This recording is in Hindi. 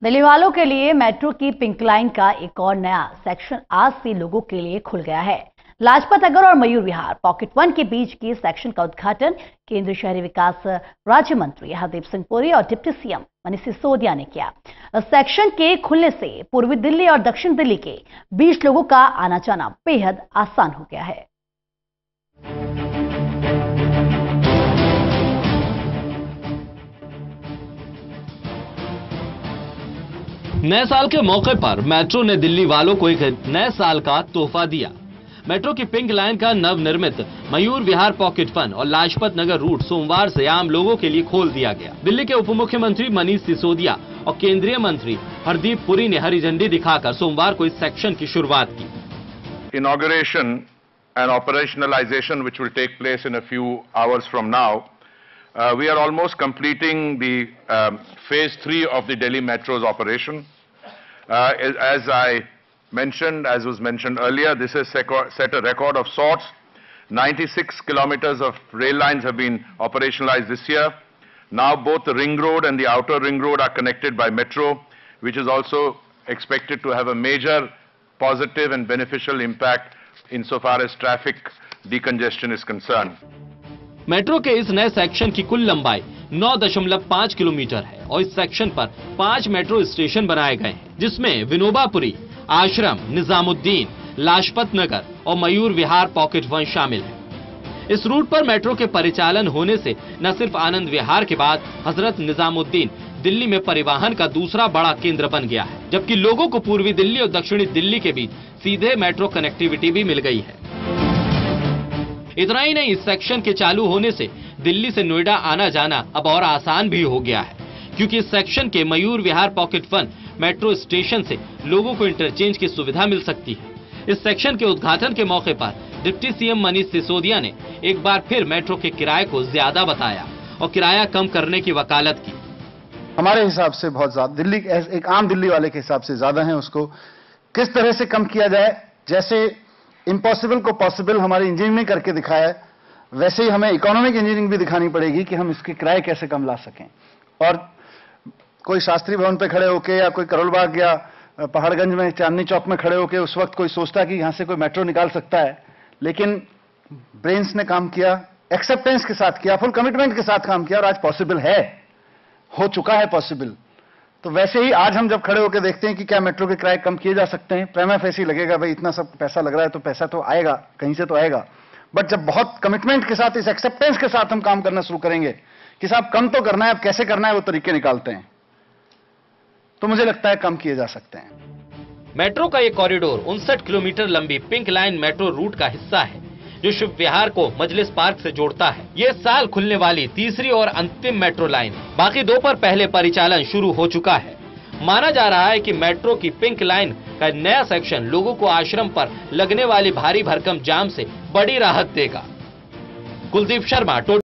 दिल्ली वालों के लिए मेट्रो की पिंक लाइन का एक और नया सेक्शन आज से लोगों के लिए खुल गया है। लाजपत नगर और मयूर विहार पॉकेट 1 के बीच की सेक्शन का उद्घाटन केंद्रीय शहरी विकास राज्य मंत्री हरदीप सिंह पुरी और डिप्टी सीएम मनीष सिसोदिया ने किया। सेक्शन के खुलने से पूर्वी दिल्ली और दक्षिण दिल्ली के बीच लोगों का आना जाना बेहद आसान हो गया है। नए साल के मौके पर मेट्रो ने दिल्ली वालों को एक नए साल का तोहफा दिया। मेट्रो की पिंक लाइन का नवनिर्मित मयूर विहार पॉकेट 1 और लाजपत नगर रूट सोमवार से आम लोगों के लिए खोल दिया गया। दिल्ली के उप मुख्यमंत्री मनीष सिसोदिया और केंद्रीय मंत्री हरदीप पुरी ने हरी झंडी दिखाकर सोमवार को इस सेक्शन की शुरुआत की। Inauguration and operationalization, which will take place in a few hours from now. We are almost completing the phase 3 of the Delhi Metro's operation. As was mentioned earlier, this has set a record of sorts. 96 kilometers of rail lines have been operationalized this year. Now both the ring road and the outer ring road are connected by metro, which is also expected to have a major positive and beneficial impact insofar as traffic decongestion is concerned. Metro के इस नए सेक्शन की कुल लंबाई 9.5 किलोमीटर है और इस सेक्शन पर 5 मेट्रो स्टेशन बनाए गए हैं, जिसमें विनोबापुरी, आश्रम, निजामुद्दीन, लाजपत नगर और मयूर विहार पॉकेट 1 शामिल है। इस रूट पर मेट्रो के परिचालन होने से न सिर्फ आनंद विहार के बाद हजरत निजामुद्दीन दिल्ली में परिवहन का दूसरा बड़ा केंद्र बन गया है, जबकि लोगों को पूर्वी दिल्ली और दक्षिणी दिल्ली के बीच सीधे मेट्रो कनेक्टिविटी भी मिल गई है। इतना ही नहीं, इस सेक्शन के चालू होने से दिल्ली से नोएडा आना जाना अब और आसान भी हो गया है, क्योंकि इस सेक्शन के Mayur Vihar pocket 1 metro station से लोगों को इंटरचेंज की सुविधा मिल सकती है। इस सेक्शन के उद्घाटन के मौके पर डिप्टी सीएम मनीष सिसोदिया ने एक बार फिर मेट्रो के किराए को ज्यादा बताया और किराया कम करने की वकालत की। हमारे हिसाब से बहुत ज्यादा, दिल्ली एक आम दिल्ली वाले के हिसाब से ज्यादा है। उसको किस तरह से कम किया जाए, जैसे इम्पॉसिबल को पॉसिबल हमारी इंजीनियरिंग करके दिखाया है, वैसे ही हमें इकोनॉमिक इंजीनियरिंग भी दिखानी पड़ेगी कि हम इसके किराए कैसे कम ला सकें। और कोई शास्त्री भवन पे खड़े होके या कोई करोल बाग या पहाड़गंज में चांदनी चौक में खड़े होके उस वक्त कोई सोचता कि यहां से कोई मेट्रो निकाल सकता है, लेकिन ब्रेन्स ने काम किया, एक्सेप्टेंस के साथ किया, फुल कमिटमेंट के साथ काम किया और आज पॉसिबल है, हो चुका है पॉसिबल। तो वैसे ही आज हम जब खड़े होकर देखते हैं कि क्या मेट्रो के किराए कम किए जा सकते हैं, प्रेमा फेसी लगेगा भाई इतना सब पैसा लग रहा है तो पैसा तो आएगा, कहीं से तो आएगा। बट जब बहुत कमिटमेंट के साथ, इस एक्सेप्टेंस के साथ हम काम करना शुरू करेंगे कि साहब कम तो करना है, अब कैसे करना है वो तरीके निकालते हैं, तो मुझे लगता है कम किए जा सकते हैं। मेट्रो का ये कॉरिडोर 59 किलोमीटर लंबी पिंक लाइन मेट्रो रूट का हिस्सा है, जो शिव विहार को मजलिस पार्क से जोड़ता है। ये साल खुलने वाली तीसरी और अंतिम मेट्रो लाइन, बाकी 2 पर पहले परिचालन शुरू हो चुका है। माना जा रहा है कि मेट्रो की पिंक लाइन का नया सेक्शन लोगों को आश्रम पर लगने वाली भारी भरकम जाम से बड़ी राहत देगा। कुलदीप शर्मा।